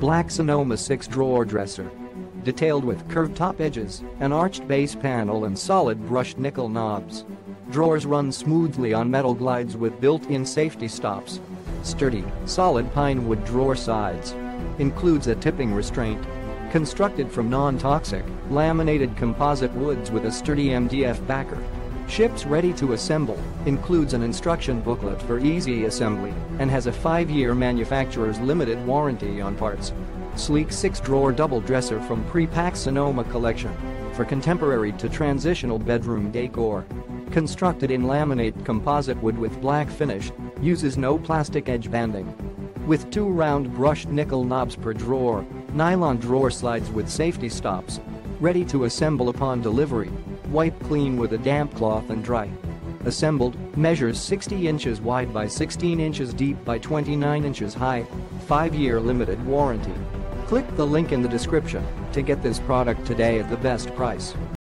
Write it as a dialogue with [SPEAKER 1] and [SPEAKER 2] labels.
[SPEAKER 1] Black Sonoma 6-drawer dresser. Detailed with curved top edges, an arched base panel and solid brushed nickel knobs. Drawers run smoothly on metal glides with built-in safety stops. Sturdy, solid pine wood drawer sides. Includes a tipping restraint. Constructed from non-toxic, laminated composite woods with a sturdy MDF backer. Ships ready to assemble, includes an instruction booklet for easy assembly, and has a 5-year manufacturer's limited warranty on parts. Sleek 6-drawer double dresser from Pre-Pack Sonoma collection. For contemporary to transitional bedroom decor. Constructed in laminate composite wood with black finish, uses no plastic edge banding. With 2 round brushed nickel knobs per drawer, nylon drawer slides with safety stops. Ready to assemble upon delivery. Wipe clean with a damp cloth and dry. Assembled, measures 60 inches wide by 16 inches deep by 29 inches high. 5-year limited warranty. Click the link in the description to get this product today at the best price.